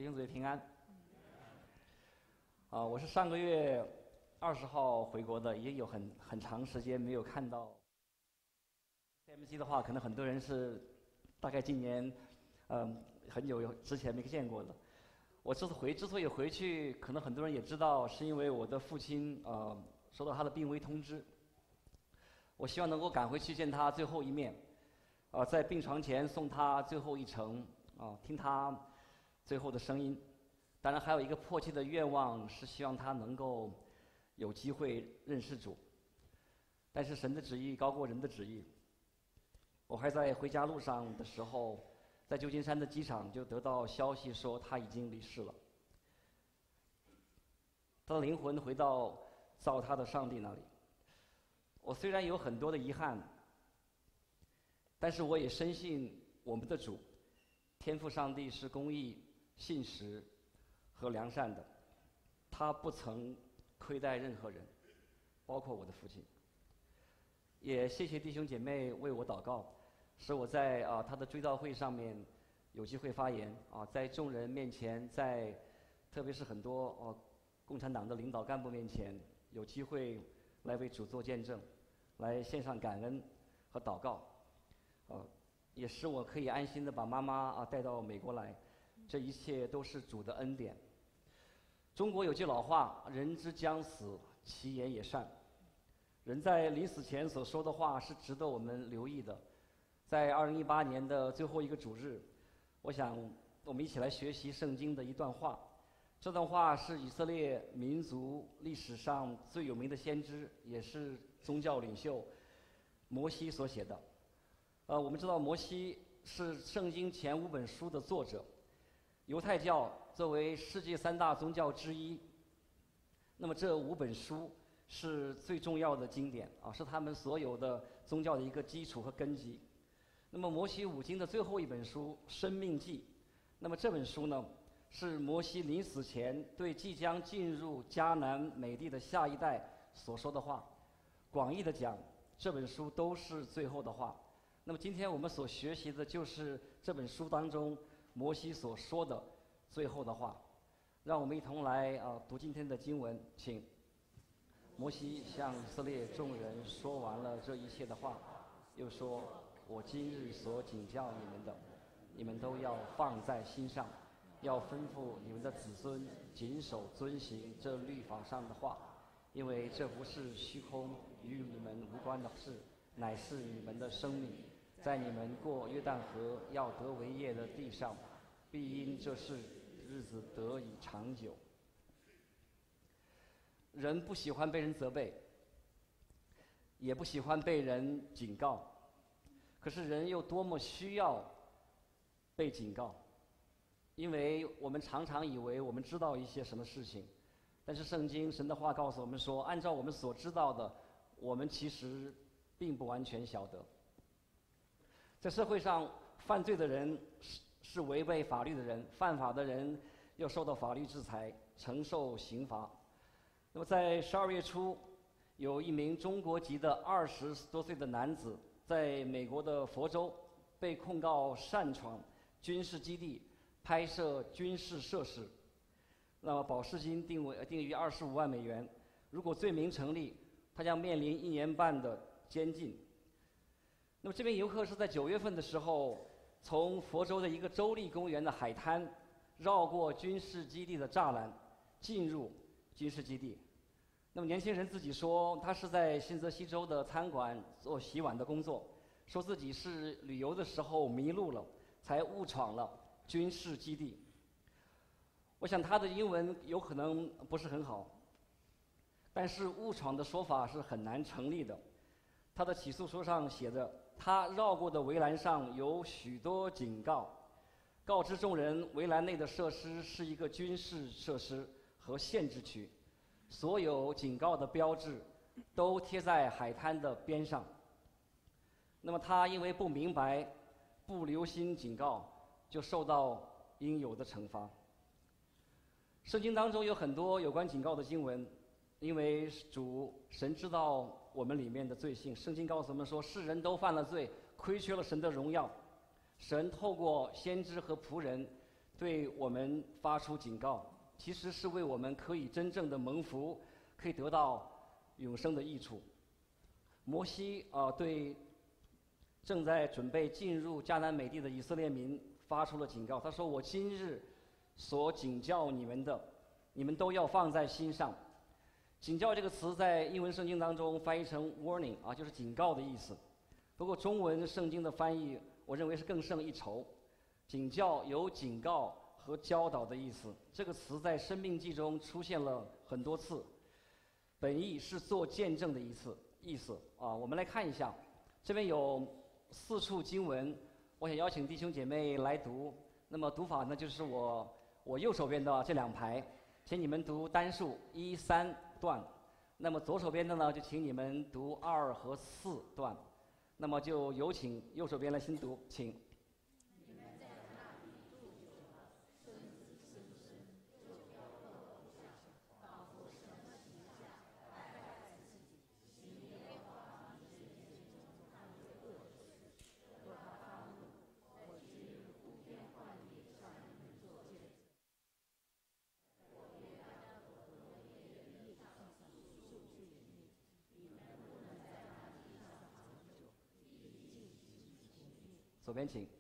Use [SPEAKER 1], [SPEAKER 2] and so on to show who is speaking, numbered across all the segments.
[SPEAKER 1] 弟兄姊妹平安。我是上个月20号回国的，也有很长时间没有看到 CMC 的话，可能很多人是大概今年很久之前没见过的。我之所以回去，可能很多人也知道，是因为我的父亲收到他的病危通知。我希望能够赶回去见他最后一面，在病床前送他最后一程，听他最后的声音。当然还有一个迫切的愿望，是希望他能够有机会认识主。但是神的旨意高过人的旨意。我还在回家路上的时候，在旧金山的机场就得到消息说他已经离世了。他的灵魂回到造他的上帝那里。我虽然有很多的遗憾，但是我也深信我们的主天父上帝是公义、信实和良善的，他不曾亏待任何人，包括我的父亲。也谢谢弟兄姐妹为我祷告，使我在他的追悼会上面有机会发言，在众人面前，在特别是很多共产党的领导干部面前，有机会来为主做见证，来献上感恩和祷告，也使我可以安心的把妈妈带到美国来。这一切都是主的恩典。中国有句老话：“人之将死，其言也善。”人在临死前所说的话是值得我们留意的。在2018年的最后一个主日，我想我们一起来学习圣经的一段话。这段话是以色列民族历史上最有名的先知，也是宗教领袖摩西所写的。我们知道摩西是圣经前5本书的作者。犹太教作为世界3大宗教之一，那么这5本书是最重要的经典是他们所有的宗教的一个基础和根基。那么摩西5经的最后一本书《申命记》，那么这本书呢，是摩西临死前对即将进入迦南美地的下一代所说的话。广义的讲，这本书都是最后的话。那么今天我们所学习的就是这本书当中摩西所说的最后的话。让我们一同来读今天的经文，请。摩西向以色列众人说完了这一切的话，又说：“我今日所警教你们的，你们都要放在心上，要吩咐你们的子孙谨守遵行这律法上的话，因为这不是虚空与你们无关的事，乃是你们的生命。在你们过约旦河要得为业的地上，必因这事日子得以长久。”人不喜欢被人责备，也不喜欢被人警告，可是人又多么需要被警告，因为我们常常以为我们知道一些什么事情，但是圣经神的话告诉我们说，按照我们所知道的，我们其实并不完全晓得。在社会上，犯罪的人是违背法律的人，犯法的人要受到法律制裁，承受刑罚。那么在12月初，有一名中国籍的20多岁的男子，在美国的佛州被控告擅闯军事基地，拍摄军事设施。那么保释金定于25万美元，如果罪名成立，他将面临1年半的监禁。那么这名游客是在9月份的时候，从佛州的一个州立公园的海滩，绕过军事基地的栅栏，进入军事基地。那么年轻人自己说，他是在新泽西州的餐馆做洗碗的工作，说自己是旅游的时候迷路了，才误闯了军事基地。我想他的英文有可能不是很好，但是误闯的说法是很难成立的。他的起诉书上写着，他绕过的围栏上有许多警告，告知众人围栏内的设施是一个军事设施和限制区，所有警告的标志都贴在海滩的边上。那么他因为不明白、不留心警告，就受到应有的惩罚。圣经当中有很多有关警告的经文，因为神知道我们里面的罪性。圣经告诉我们说，世人都犯了罪，亏缺了神的荣耀。神透过先知和仆人对我们发出警告，其实是为我们可以真正的蒙福，可以得到永生的益处。摩西对正在准备进入迦南美地的以色列民发出了警告，他说：“我今日所警教你们的，你们都要放在心上。”警教这个词在英文圣经当中翻译成 warning 就是警告的意思。不过中文圣经的翻译，我认为是更胜一筹。警教有警告和教导的意思，这个词在《申命记》中出现了很多次，本意是做见证的意思我们来看一下，这边有4处经文，我想邀请弟兄姐妹来读。那么读法呢，就是我右手边的这2排，请你们读单数1、3段。那么左手边的呢，就请你们读2和4段。那么就有请右手边来先读，请。左边请。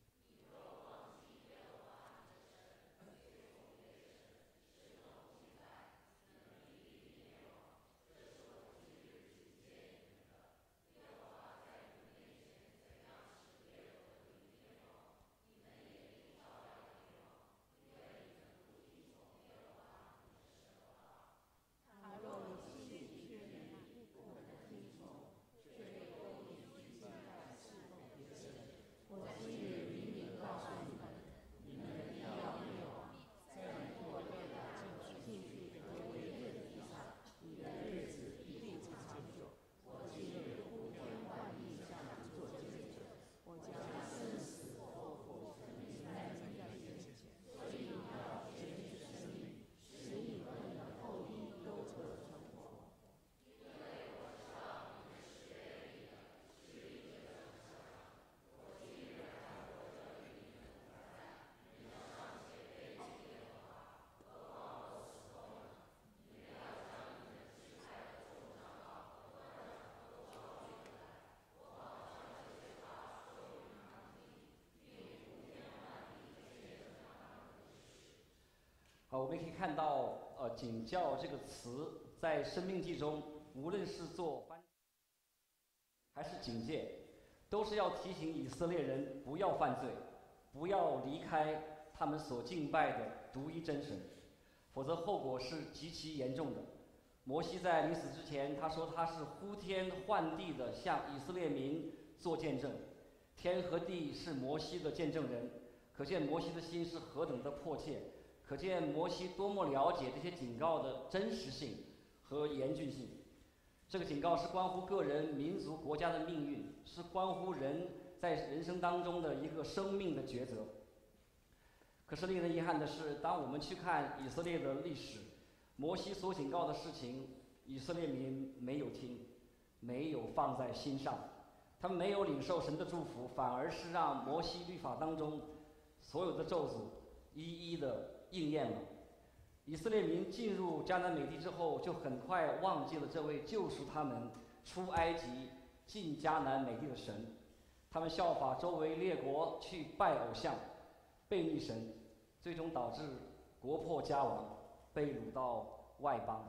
[SPEAKER 1] 我们可以看到，警教这个词在《申命记》中，无论是做翻还是警戒，都是要提醒以色列人不要犯罪，不要离开他们所敬拜的独一真神，否则后果是极其严重的。摩西在临死之前，他说他是呼天唤地的向以色列民做见证，天和地是摩西的见证人，可见摩西的心是何等的迫切。可见摩西多么了解这些警告的真实性和严峻性。这个警告是关乎个人、民族、国家的命运，是关乎人在人生当中的一个生命的抉择。可是令人遗憾的是，当我们去看以色列的历史，摩西所警告的事情，以色列民没有听，没有放在心上，他们没有领受神的祝福，反而是让摩西律法当中所有的咒诅一一的应验了。以色列民进入迦南美地之后，就很快忘记了这位救赎他们出埃及进迦南美地的神，他们效法周围列国去拜偶像，背逆神，最终导致国破家亡，被掳到外邦。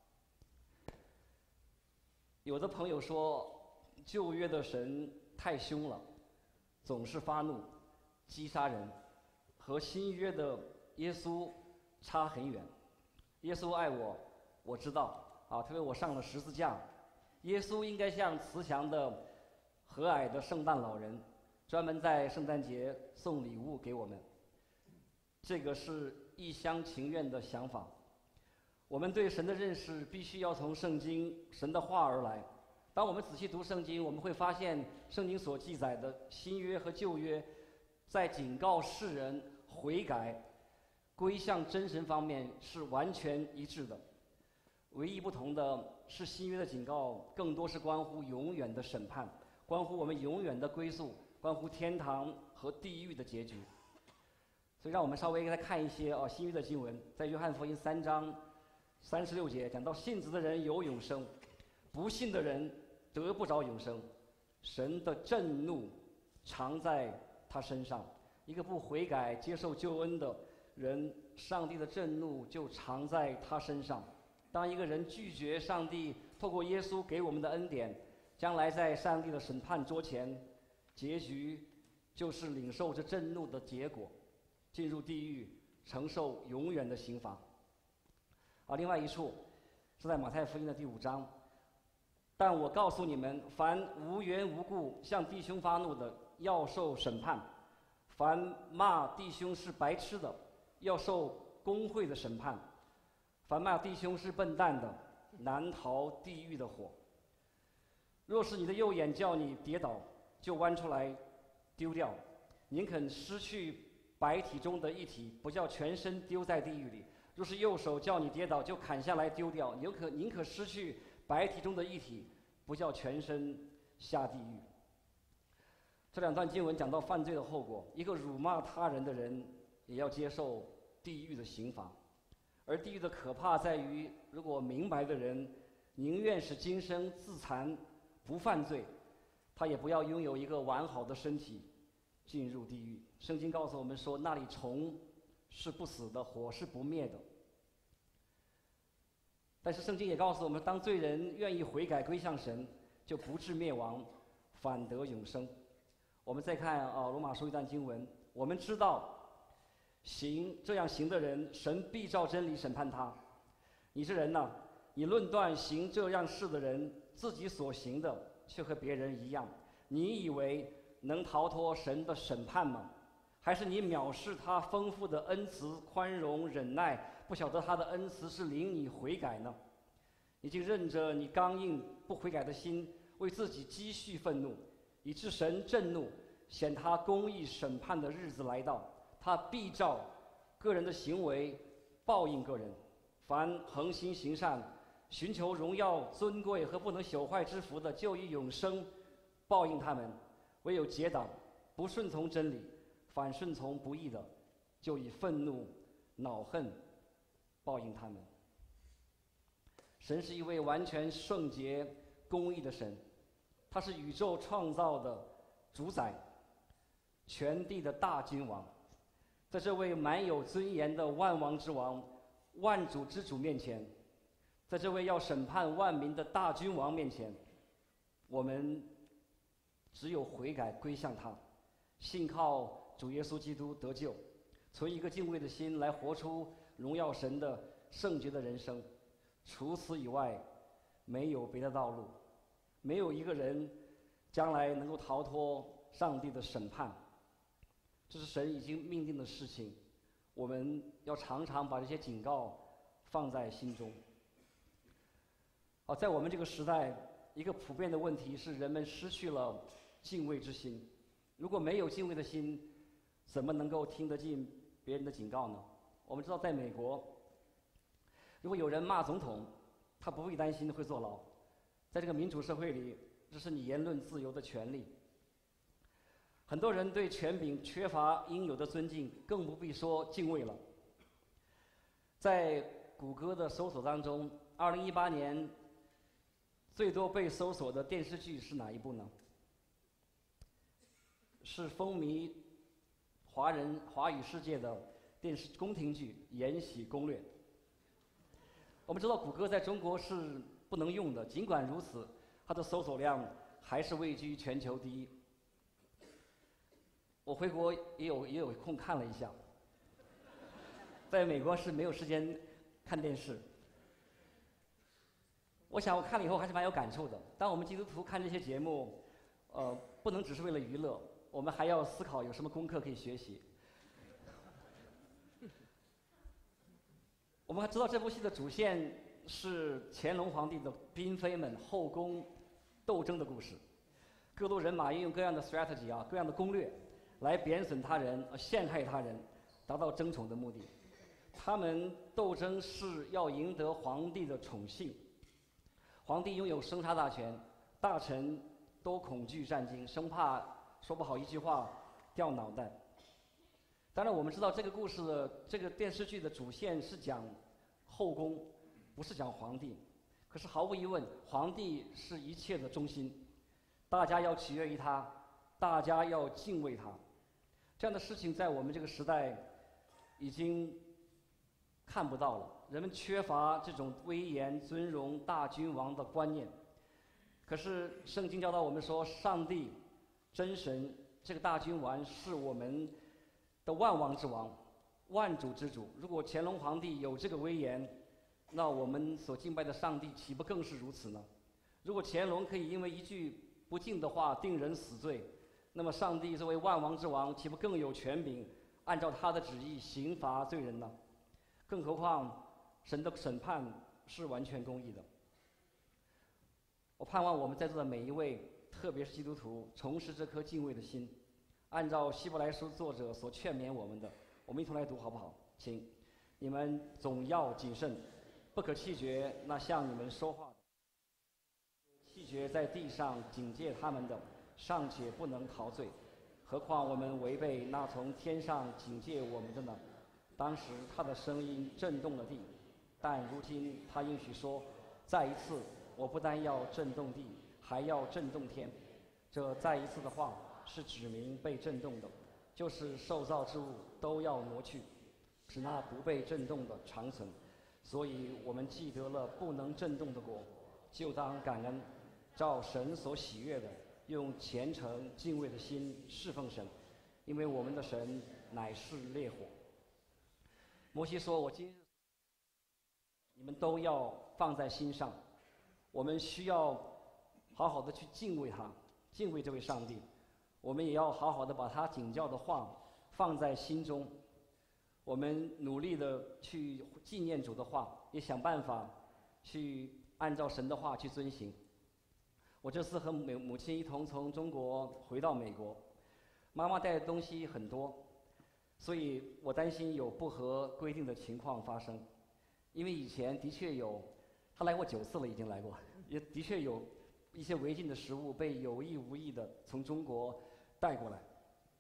[SPEAKER 1] 有的朋友说，旧约的神太凶了，总是发怒击杀人，和新约的耶稣差很远。耶稣爱我，我知道他为我上了十字架。耶稣应该像慈祥的和蔼的圣诞老人，专门在圣诞节送礼物给我们。这个是一厢情愿的想法。我们对神的认识必须要从圣经神的话而来。当我们仔细读圣经，我们会发现圣经所记载的新约和旧约在警告世人悔改归向真神方面是完全一致的。唯一不同的是，新约的警告更多是关乎永远的审判，关乎我们永远的归宿，关乎天堂和地狱的结局。 所以让我们稍微再看一些新约的经文，在约翰福音3章36节讲到，信子的人有永生，不信的人得不着永生，神的震怒常在他身上。一个不悔改接受救恩的人，上帝的震怒就常在他身上。当一个人拒绝上帝透过耶稣给我们的恩典，将来在上帝的审判桌前，结局就是领受这震怒的结果，进入地狱，承受永远的刑罚。另外一处是在马太福音的第5章，但我告诉你们，凡无缘无故向弟兄发怒的，要受审判；凡骂弟兄是白痴的，要受公会的审判；凡骂弟兄是笨蛋的，难逃地狱的火。若是你的右眼叫你跌倒，就剜出来丢掉，宁肯失去白体中的一体，不叫全身丢在地狱里。若是右手叫你跌倒，就砍下来丢掉，宁可失去白体中的一体，不叫全身下地狱。这2段经文讲到犯罪的后果，一个辱骂他人的人也要接受地狱的刑罚。而地狱的可怕在于，如果明白的人宁愿是今生自残不犯罪，他也不要拥有一个完好的身体进入地狱。圣经告诉我们说，那里虫是不死的，火是不灭的。但是圣经也告诉我们，当罪人愿意悔改归向神，就不致灭亡，反得永生。我们再看罗马书一段经文，我们知道这样行的人，神必照真理审判他。你这人呢，你论断行这样事的人，自己所行的却和别人一样，你以为能逃脱神的审判吗？还是你藐视他丰富的恩慈、宽容、忍耐，不晓得他的恩慈是领你悔改呢？你竟任着你刚硬不悔改的心，为自己积蓄愤怒，以致神震怒，显他公义审判的日子来到，他必照个人的行为报应个人。凡恒心行善、寻求荣耀、尊贵和不能朽坏之福的，就以永生报应他们；唯有结党、不顺从真理、反顺从不义的，就以愤怒、恼恨报应他们。神是一位完全圣洁、公义的神，他是宇宙创造的主宰，全地的大君王。在这位满有尊严的万王之王、万主之主面前，在这位要审判万民的大君王面前，我们只有悔改归向他，信靠主耶稣基督得救，存一个敬畏的心来活出荣耀神的圣洁的人生。除此以外，没有别的道路，没有一个人将来能够逃脱上帝的审判。这是神已经命定的事情，我们要常常把这些警告放在心中。在我们这个时代，一个普遍的问题是人们失去了敬畏之心。如果没有敬畏的心，怎么能够听得进别人的警告呢？我们知道，在美国，如果有人骂总统，他不必担心会坐牢。在这个民主社会里，这是你言论自由的权利。很多人对权柄缺乏应有的尊敬，更不必说敬畏了。在谷歌的搜索当中，2018年最多被搜索的电视剧是哪一部呢？是风靡华语世界的电视宫廷剧《延禧攻略》。我们知道谷歌在中国是不能用的，尽管如此，它的搜索量还是位居全球第一。我回国也有空看了一下，在美国是没有时间看电视。我想我看了以后还是蛮有感触的。当我们基督徒看这些节目，不能只是为了娱乐，我们还要思考有什么功课可以学习。我们还知道这部戏的主线是乾隆皇帝的嫔妃们后宫斗争的故事，各路人马运用各样的 strategy 各样的攻略来贬损他人、陷害他人，达到争宠的目的。他们斗争是要赢得皇帝的宠幸。皇帝拥有生杀大权，大臣都恐惧战惊，生怕说不好一句话掉脑袋。 当然，我们知道这个故事的这个电视剧的主线是讲后宫，不是讲皇帝。可是毫无疑问，皇帝是一切的中心，大家要取悦于他，大家要敬畏他。这样的事情在我们这个时代已经看不到了，人们缺乏这种威严、尊荣大君王的观念。可是圣经教导我们说，上帝、真神这个大君王是我们的万王之王、万主之主。如果乾隆皇帝有这个威严，那我们所敬拜的上帝岂不更是如此呢？如果乾隆可以因为一句不敬的话定人死罪，那么上帝作为万王之王，岂不更有权柄按照他的旨意刑罚罪人呢？更何况神的审判是完全公义的。我盼望我们在座的每一位，特别是基督徒，重拾这颗敬畏的心，按照希伯来书作者所劝勉我们的，我们一同来读好不好？请你们总要谨慎，不可弃绝那向你们说话的，弃绝在地上警戒他们的，尚且不能逃罪，何况我们违背那从天上警戒我们的呢？当时他的声音震动了地，但如今他应许说，再一次，我不但要震动地，还要震动天。这再一次的话是指明被震动的，就是受造之物都要挪去，使那不被震动的长存。所以我们既得了不能震动的国，就当感恩，照神所喜悦的，用虔诚敬畏的心侍奉神，因为我们的神乃是烈火。摩西说，我今日你们都要放在心上。我们需要好好的去敬畏他，敬畏这位上帝。我们也要好好的把他警教的话放在心中。我们努力的去纪念主的话，也想办法去按照神的话去遵行。我这次和母亲一同从中国回到美国，妈妈带的东西很多，所以我担心有不合规定的情况发生。因为以前的确有，他来过9次了，已经来过，也的确有一些违禁的食物被有意无意的从中国带过来。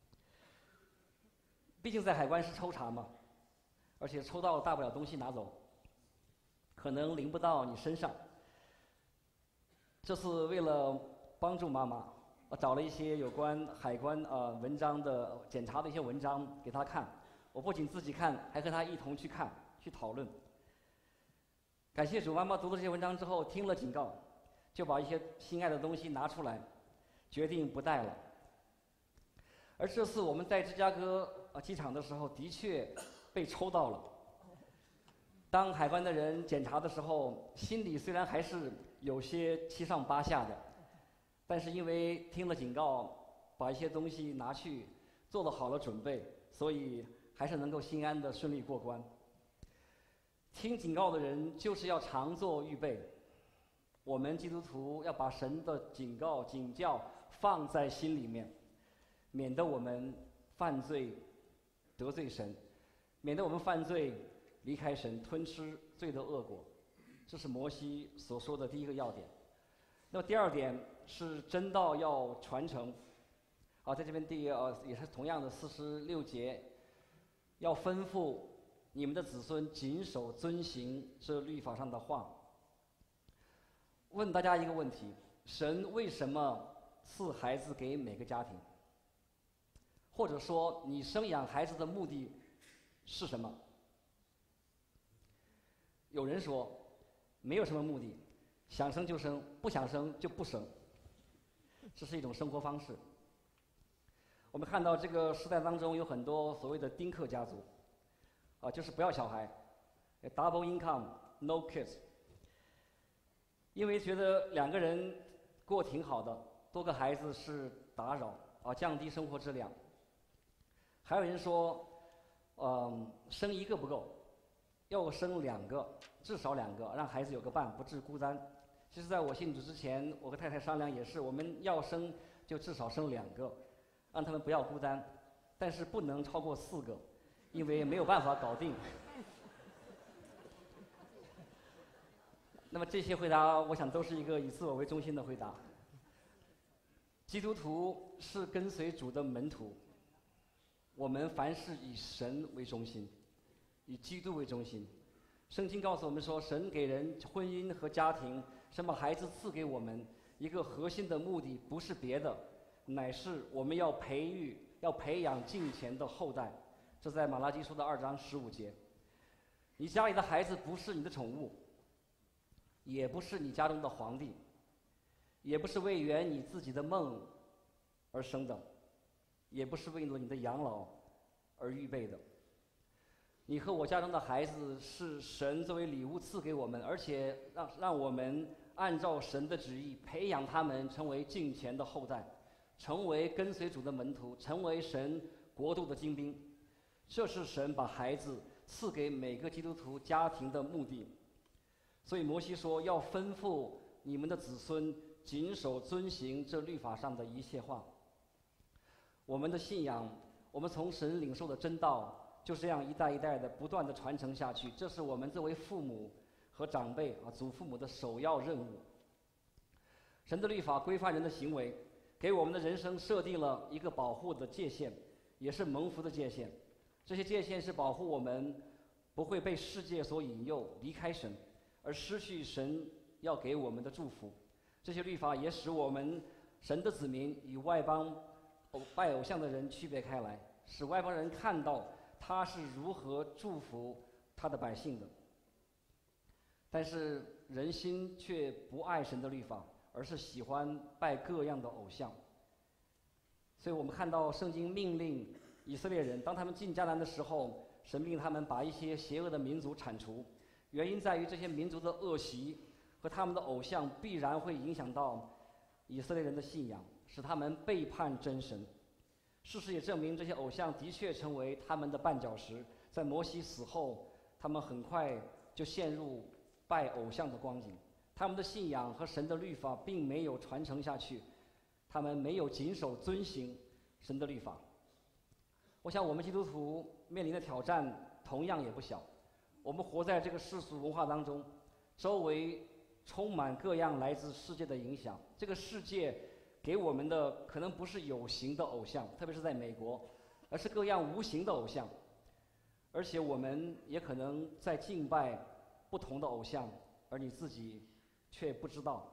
[SPEAKER 1] 毕竟在海关是抽查嘛，而且抽到大不了东西拿走，可能淋不到你身上。这次为了帮助妈妈，我找了一些有关海关文章的检查的一些文章给她看。我不仅自己看，还和她一同去看，去讨论。感谢主，妈妈读了这些文章之后，听了警告，就把一些心爱的东西拿出来，决定不带了。而这次我们在芝加哥机场的时候，的确被抽到了。当海关的人检查的时候，心里虽然还是有些七上八下的，但是因为听了警告，把一些东西拿去，做了好了准备，所以还是能够心安的顺利过关。听警告的人就是要常做预备。我们基督徒要把神的警告、警教放在心里面，免得我们犯罪得罪神，免得我们犯罪离开神，吞吃罪的恶果。这是摩西所说的第一个要点。那么第二点是真道要传承。在这边也是同样的46节，要吩咐你们的子孙谨守遵行这律法上的话。问大家一个问题：神为什么赐孩子给每个家庭？或者说，你生养孩子的目的是什么？有人说，没有什么目的，想生就生，不想生就不生。这是一种生活方式。我们看到这个时代当中有很多所谓的丁克家族，就是不要小孩 ，double income no kids， 因为觉得2个人过挺好的，多个孩子是打扰，降低生活质量。还有人说，生1个不够，要生2个，至少2个，让孩子有个伴，不致孤单。其实在我信主之前，我和太太商量也是，我们要生就至少生2个，让他们不要孤单，但是不能超过4个，因为没有办法搞定。那么这些回答，我想都是一个以自我为中心的回答。基督徒是跟随主的门徒， 我们凡事以神为中心，以基督为中心。圣经告诉我们说，神给人婚姻和家庭，神把孩子赐给我们，一个核心的目的不是别的，乃是我们要培养敬虔的后代。这在马拉基书的2章15节。你家里的孩子不是你的宠物，也不是你家中的皇帝，也不是为圆你自己的梦而生的，也不是为了你的养老而预备的。你和我家中的孩子是神作为礼物赐给我们，而且让我们按照神的旨意培养他们成为敬虔的后代，成为跟随主的门徒，成为神国度的精兵。这是神把孩子赐给每个基督徒家庭的目的。所以摩西说，要吩咐你们的子孙谨守遵行这律法上的一切话。我们的信仰，我们从神领受的真道，就这样一代一代的不断的传承下去，这是我们作为父母和长辈祖父母的首要任务。神的律法规范人的行为，给我们的人生设定了一个保护的界限，也是蒙福的界限。这些界限是保护我们不会被世界所引诱离开神，而失去神要给我们的祝福。这些律法也使我们神的子民与外邦拜偶像的人区别开来，使外邦人看到他是如何祝福他的百姓的。但是人心却不爱神的律法，而是喜欢拜各样的偶像。所以我们看到圣经命令以色列人，当他们进迦南的时候，神命令他们把一些邪恶的民族铲除，原因在于这些民族的恶习和他们的偶像必然会影响到以色列人的信仰，使他们背叛真神。事实也证明，这些偶像的确成为他们的绊脚石。在摩西死后，他们很快就陷入拜偶像的光景，他们的信仰和神的律法并没有传承下去，他们没有谨守遵行神的律法。我想我们基督徒面临的挑战同样也不小。我们活在这个世俗文化当中，周围充满各样来自世界的影响。这个世界给我们的可能不是有形的偶像，特别是在美国，而是各样无形的偶像。而且我们也可能在敬拜不同的偶像，而你自己却不知道。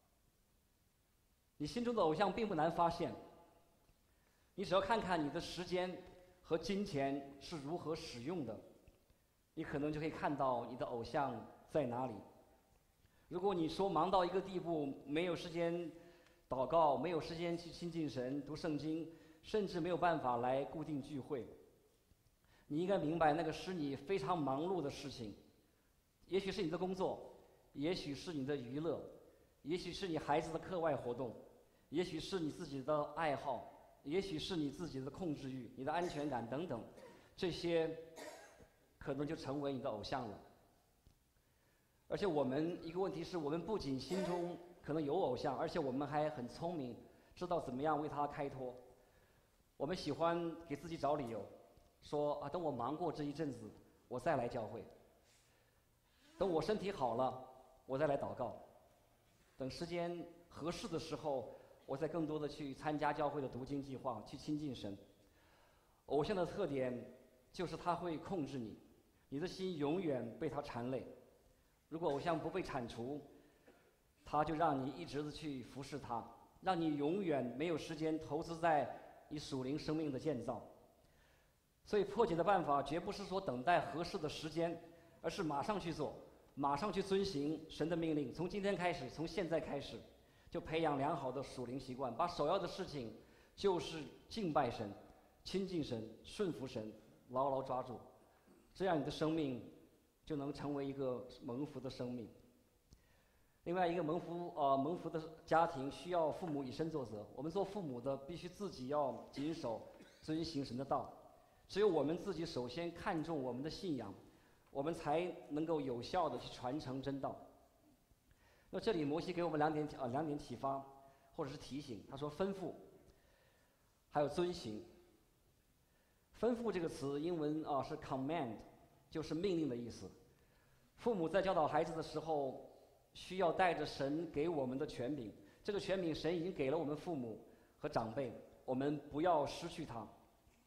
[SPEAKER 1] 你心中的偶像并不难发现，你只要看看你的时间和金钱是如何使用的，你可能就可以看到你的偶像在哪里。如果你说忙到一个地步，没有时间祷告，没有时间去亲近神、读圣经，甚至没有办法来固定聚会，你应该明白，那个是你非常忙碌的事情。也许是你的工作，也许是你的娱乐，也许是你孩子的课外活动，也许是你自己的爱好，也许是你自己的控制欲、你的安全感等等，这些可能就成为你的偶像了。而且我们一个问题是，我们不仅心中可能有偶像，而且我们还很聪明，知道怎么样为他开脱。我们喜欢给自己找理由，说等我忙过这一阵子，我再来教会；等我身体好了，我再来祷告；等时间合适的时候，我再更多的去参加教会的读经计划，去亲近神。偶像的特点就是他会控制你，你的心永远被他缠累。如果偶像不被铲除，他就让你一直的去服侍他，让你永远没有时间投资在你属灵生命的建造。所以破解的办法绝不是说等待合适的时间，而是马上去做，马上去遵行神的命令。从今天开始，从现在开始，就培养良好的属灵习惯，把首要的事情就是敬拜神、亲近神、顺服神，牢牢抓住，这样你的生命就能成为一个蒙福的生命。另外一个蒙福的家庭需要父母以身作则。我们做父母的必须自己要谨守遵行神的道。只有我们自己首先看重我们的信仰，我们才能够有效的去传承真道。那这里摩西给我们两点启发或者是提醒，他说吩咐，还有遵行。吩咐这个词英文是 command， 就是命令的意思。父母在教导孩子的时候，需要带着神给我们的权柄，这个权柄神已经给了我们父母和长辈，我们不要失去它。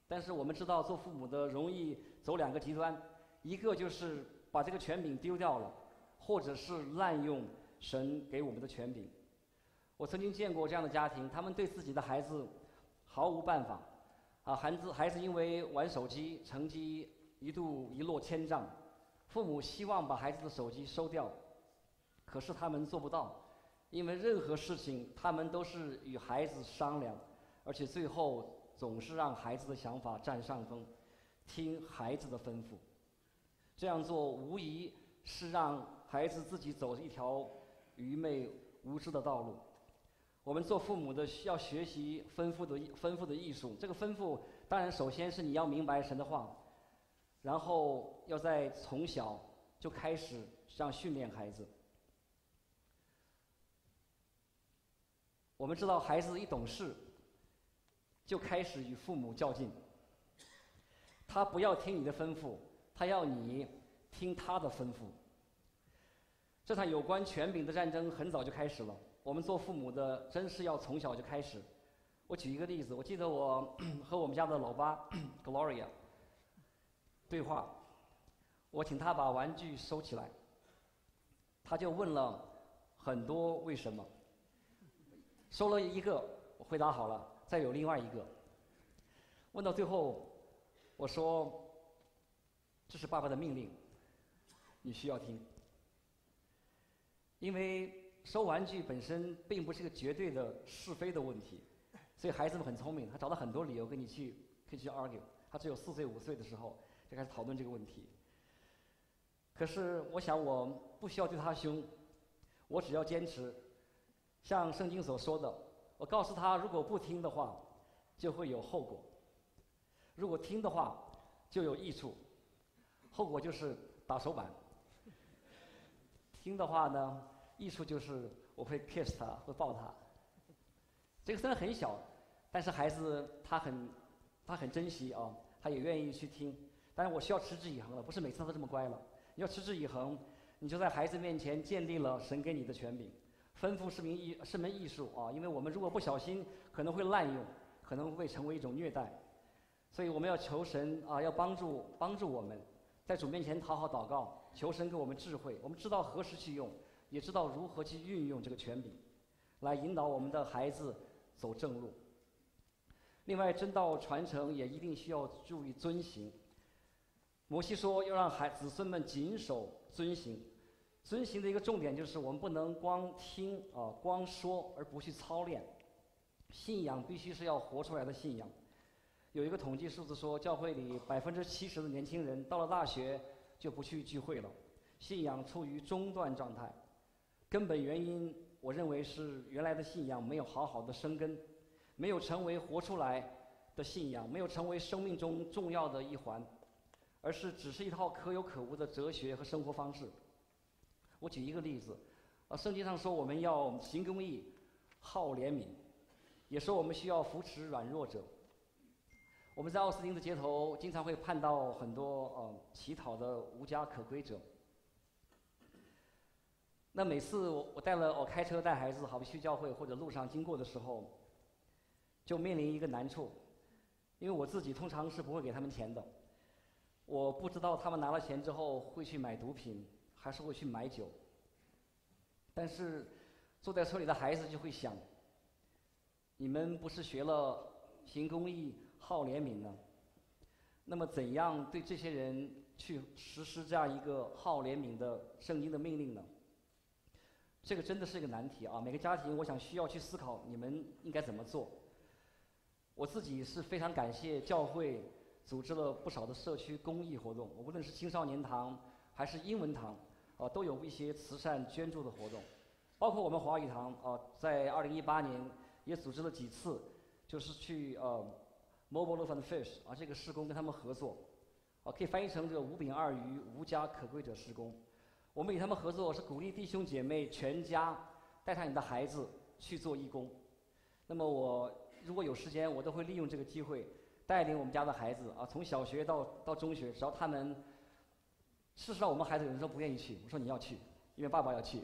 [SPEAKER 1] 但是我们知道，做父母的容易走两个极端，一个就是把这个权柄丢掉了，或者是滥用神给我们的权柄。我曾经见过这样的家庭，他们对自己的孩子毫无办法，孩子因为玩手机，成绩一度一落千丈，父母希望把孩子的手机收掉，可是他们做不到，因为任何事情他们都是与孩子商量，而且最后总是让孩子的想法占上风，听孩子的吩咐。这样做无疑是让孩子自己走一条愚昧无知的道路。我们做父母的需要学习吩咐的艺术。这个吩咐当然首先是你要明白神的话，然后要在从小就开始这样训练孩子。我们知道孩子一懂事，就开始与父母较劲。他不要听你的吩咐，他要你听他的吩咐。这场有关权柄的战争很早就开始了。我们做父母的真是要从小就开始。我举一个例子，我记得我和我们家的老八 Gloria 对话，我请他把玩具收起来，他就问了很多为什么。收了一个，我回答好了，再有另外一个。问到最后，我说：“这是爸爸的命令，你需要听。”因为收玩具本身并不是一个绝对的是非的问题，所以孩子们很聪明，他找到很多理由可以去 argue。他只有4岁5岁的时候就开始讨论这个问题。可是我想我不需要对他凶，我只要坚持，像圣经所说的，我告诉他，如果不听的话，就会有后果；如果听的话，就有益处。后果就是打手板。听的话呢，益处就是我会 kiss 他，会抱他。这个虽然很小，但是孩子他很珍惜啊，他也愿意去听。但是我需要持之以恒了，不是每次他都这么乖了。你要持之以恒，你就在孩子面前建立了神给你的权柄。吩咐是门艺术啊，因为我们如果不小心，可能会滥用，可能会成为一种虐待。所以我们要求神啊，要帮助我们，在主面前讨好祷告，求神给我们智慧。我们知道何时去用，也知道如何去运用这个权柄，来引导我们的孩子走正路。另外，真道传承也一定需要注意遵行。摩西说要让子孙们谨守遵行。遵行的一个重点就是我们不能光听光说而不去操练。信仰必须是要活出来的信仰。有一个统计数字说，教会里70%的年轻人到了大学就不去聚会了，信仰处于中断状态。根本原因，我认为是原来的信仰没有好好的生根，没有成为活出来的信仰，没有成为生命中重要的一环，而是只是一套可有可无的哲学和生活方式。我举一个例子，圣经上说我们要行公义、好怜悯，也说我们需要扶持软弱者。我们在奥斯汀的街头经常会看到很多乞讨的无家可归者。那每次我开车带孩子，好比去教会或者路上经过的时候，就面临一个难处，因为我自己通常是不会给他们钱的。我不知道他们拿了钱之后会去买毒品，还是会去买酒。但是坐在车里的孩子就会想：你们不是学了行公义、好怜悯呢？那么怎样对这些人去实施这样一个好怜悯的圣经的命令呢？这个真的是一个难题啊！每个家庭，我想需要去思考你们应该怎么做。我自己是非常感谢教会组织了不少的社区公益活动，无论是青少年堂还是英文堂，都有一些慈善捐助的活动。包括我们华语堂在2018年也组织了几次，就是去Mobile Loaf and Fish 这个事工跟他们合作，可以翻译成这个五饼二鱼无家可归者事工。我们与他们合作是鼓励弟兄姐妹全家带上你的孩子去做义工。那么我如果有时间，我都会利用这个机会带领我们家的孩子从小学到中学，只要他们，事实上我们孩子有人说不愿意去，我说你要去，因为爸爸要去，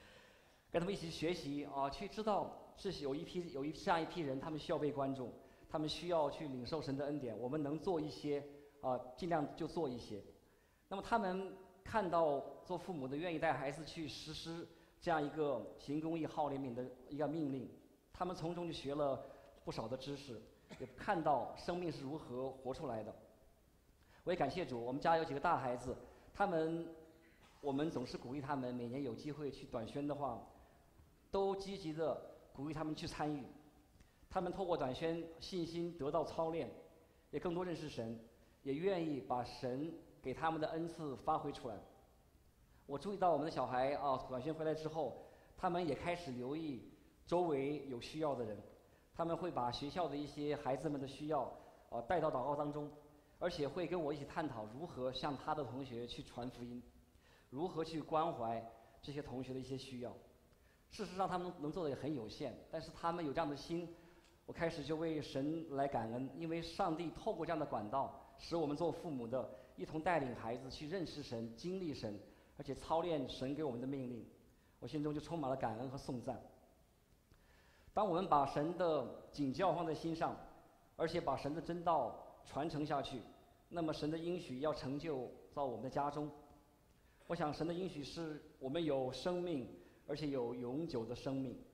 [SPEAKER 1] 跟他们一起学习去知道是有这样一批人，他们需要被关注， 他们需要去领受神的恩典，我们能做一些尽量就做一些。那么他们看到做父母的愿意带孩子去实施这样一个行公义、好怜悯的一个命令，他们从中就学了不少的知识，也看到生命是如何活出来的。我也感谢主，我们家有几个大孩子，我们总是鼓励他们，每年有机会去短宣的话，都积极的鼓励他们去参与。他们透过短宣，信心得到操练，也更多认识神，也愿意把神给他们的恩赐发挥出来。我注意到我们的小孩短宣回来之后，他们也开始留意周围有需要的人，他们会把学校的一些孩子们的需要带到祷告当中，而且会跟我一起探讨如何向他的同学去传福音，如何去关怀这些同学的一些需要。事实上他们能做的也很有限，但是他们有这样的心，我开始就为神来感恩，因为上帝透过这样的管道，使我们做父母的一同带领孩子去认识神、经历神，而且操练神给我们的命令。我心中就充满了感恩和颂赞。当我们把神的警教放在心上，而且把神的真道传承下去，那么神的应许要成就在我们的家中。我想神的应许是我们有生命，而且有永久的生命。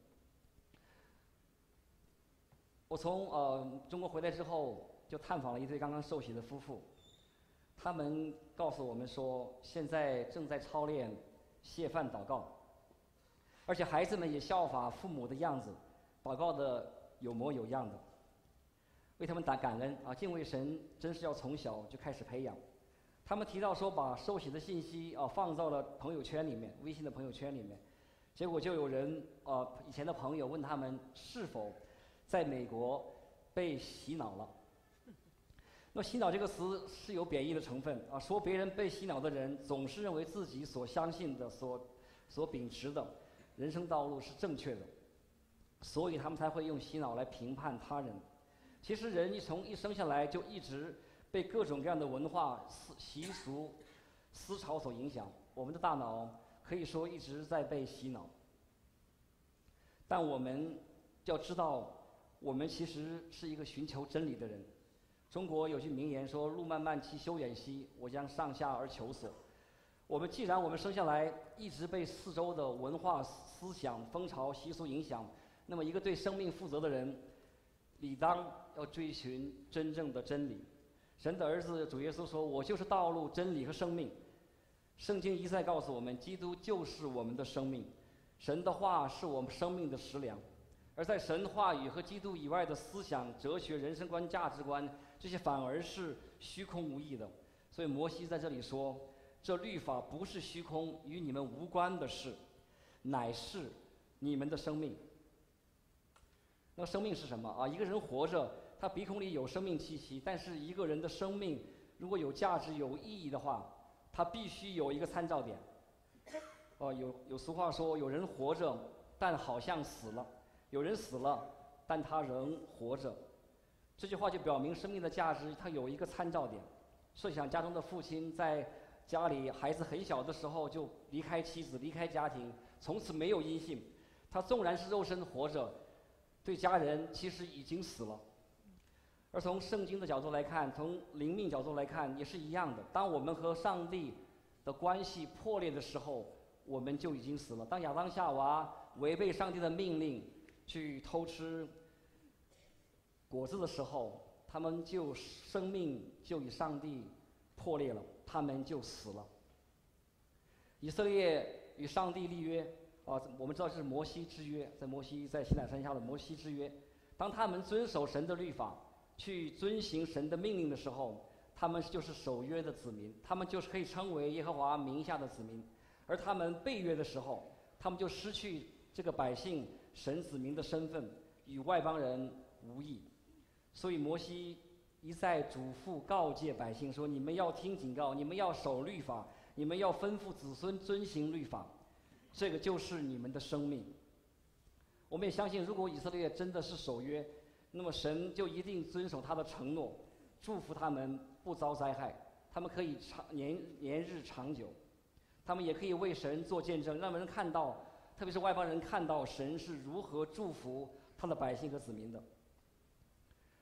[SPEAKER 1] 我从中国回来之后，就探访了一对刚刚受洗的夫妇，他们告诉我们说，现在正在操练谢饭祷告，而且孩子们也效法父母的样子，祷告的有模有样的。为他们感恩敬畏神真是要从小就开始培养。他们提到说，把受洗的信息放到了朋友圈里面，微信的朋友圈里面，结果就有人以前的朋友问他们是否在美国被洗脑了。那洗脑这个词是有贬义的成分说别人被洗脑的人总是认为自己所相信的、所秉持的人生道路是正确的，所以他们才会用洗脑来评判他人。其实人从一生下来就一直被各种各样的文化、习俗、思潮所影响，我们的大脑可以说一直在被洗脑。但我们要知道，我们其实是一个寻求真理的人。中国有句名言说：“路漫漫其修远兮，我将上下而求索。”既然我们生下来一直被四周的文化、思想、风潮、习俗影响，那么一个对生命负责的人，理当要追寻真正的真理。神的儿子主耶稣说：“我就是道路、真理和生命。”圣经一再告诉我们，基督就是我们的生命，神的话是我们生命的食粮。而在神话语和基督以外的思想、哲学、人生观、价值观，这些反而是虚空无益的。所以摩西在这里说：“这律法不是虚空，与你们无关的事，乃是你们的生命。”那生命是什么一个人活着，他鼻孔里有生命气息，但是一个人的生命如果有价值、有意义的话，他必须有一个参照点。有俗话说：“有人活着，但好像死了；有人死了，但他仍活着。”这句话就表明生命的价值，它有一个参照点。设想家中的父亲在家里，孩子很小的时候就离开妻子、离开家庭，从此没有音信。他纵然是肉身活着，对家人其实已经死了。而从圣经的角度来看，从灵命角度来看，也是一样的。当我们和上帝的关系破裂的时候，我们就已经死了。当亚当夏娃违背上帝的命令去偷吃果子的时候，他们生命就与上帝破裂了，他们就死了。以色列与上帝立约我们知道这是摩西之约，在西乃山下的摩西之约。当他们遵守神的律法，去遵行神的命令的时候，他们就是守约的子民，他们就是可以称为耶和华名下的子民。而他们背约的时候，他们就失去这个百姓神子民的身份，与外邦人无异。所以摩西一再嘱咐告诫百姓说：“你们要听警告，你们要守律法，你们要吩咐子孙遵行律法，这个就是你们的生命。”我们也相信，如果以色列真的是守约，那么神就一定遵守他的承诺，祝福他们不遭灾害，他们可以年日长久，他们也可以为神做见证，让人看到，特别是外邦人看到神是如何祝福他的百姓和子民的。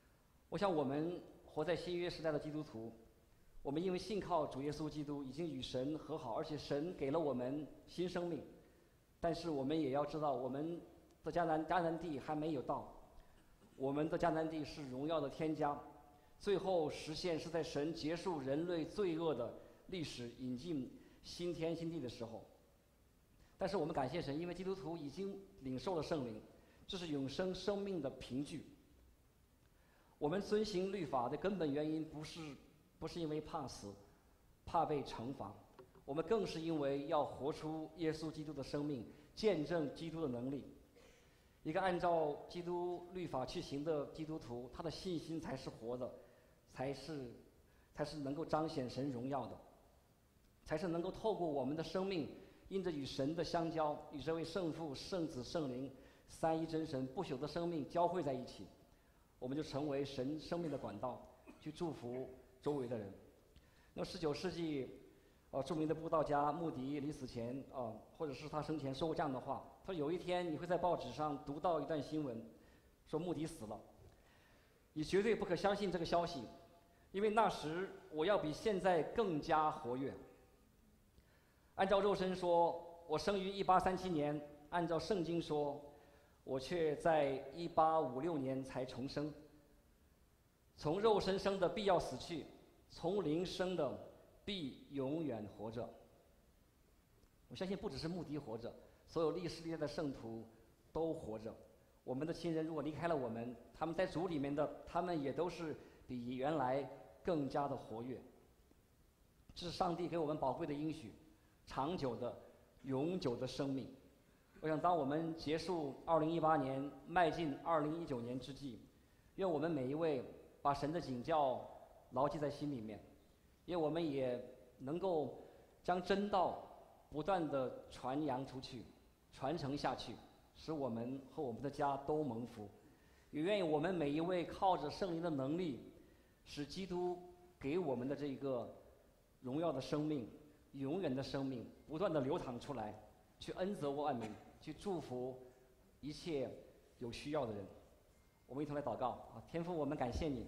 [SPEAKER 1] 我想我们活在新约时代的基督徒，我们因为信靠主耶稣基督，已经与神和好，而且神给了我们新生命。但是我们也要知道，我们的迦南地还没有到，我们的迦南地是荣耀的天家，最后实现是在神结束人类罪恶的历史，引进新天新地的时候。但是我们感谢神，因为基督徒已经领受了圣灵，这是永生生命的凭据。我们遵行律法的根本原因不是因为怕死，怕被惩罚，我们更是因为要活出耶稣基督的生命，见证基督的能力。一个按照基督律法去行的基督徒，他的信心才是活的，才是能够彰显神荣耀的，才是能够透过我们的生命，因着与神的相交，与这位圣父、圣子、圣灵三一真神不朽的生命交汇在一起，我们就成为神生命的管道，去祝福周围的人。那19世纪著名的布道家穆迪临死前或者是他生前说过这样的话，他说有一天你会在报纸上读到一段新闻，说穆迪死了，你绝对不可相信这个消息，因为那时我要比现在更加活跃。按照肉身说，我生于1837年；按照圣经说，我却在1856年才重生。从肉身生的必要死去，从灵生的必永远活着。我相信不只是穆迪活着，所有历世历代的圣徒都活着。我们的亲人如果离开了我们，他们在主里面的，他们也都是比原来更加的活跃。这是上帝给我们宝贵的应许，长久的、永久的生命。我想，当我们结束2018年，迈进2019年之际，愿我们每一位把神的警教牢记在心里面，愿我们也能够将真道不断的传扬出去，传承下去，使我们和我们的家都蒙福。也愿意我们每一位靠着圣灵的能力，使基督给我们的这个荣耀的生命、永远的生命不断的流淌出来，去恩泽万民，去祝福一切有需要的人。我们一同来祷告啊！天父，我们感谢你，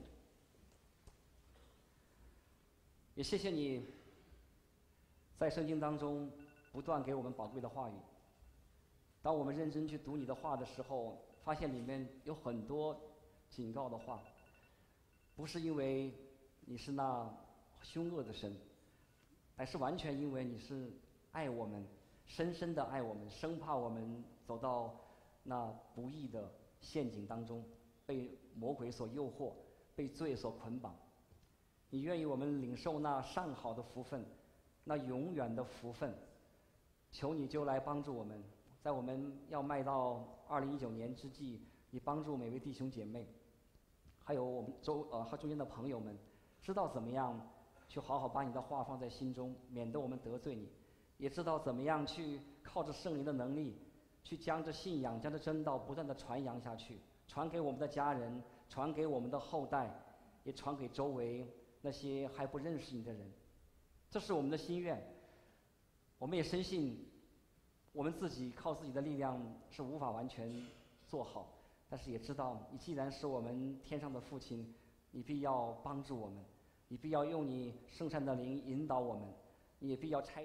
[SPEAKER 1] 也谢谢你在圣经当中不断给我们宝贵的话语。当我们认真去读你的话的时候，发现里面有很多警告的话，不是因为你是那凶恶的神，乃是完全因为你是爱我们，深深的爱我们，生怕我们走到那不义的陷阱当中，被魔鬼所诱惑，被罪所捆绑。你愿意我们领受那上好的福分，那永远的福分，求你就来帮助我们，在我们要迈到2019年之际，你帮助每位弟兄姐妹，还有我们和中间的朋友们，知道怎么样去好好把你的话放在心中，免得我们得罪你，也知道怎么样去靠着圣灵的能力，去将这信仰、将这真道不断的传扬下去，传给我们的家人，传给我们的后代，也传给周围那些还不认识你的人。这是我们的心愿。我们也深信，我们自己靠自己的力量是无法完全做好，但是也知道，你既然是我们天上的父亲，你必要帮助我们，你必要用你圣善的灵引导我们，你也必要差遣，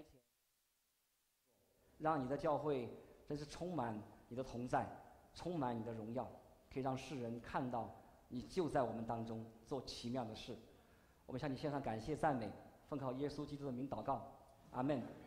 [SPEAKER 1] 让你的教会真是充满你的同在，充满你的荣耀，可以让世人看到你就在我们当中做奇妙的事。我们向你献上感谢赞美，奉靠耶稣基督的名祷告，阿门。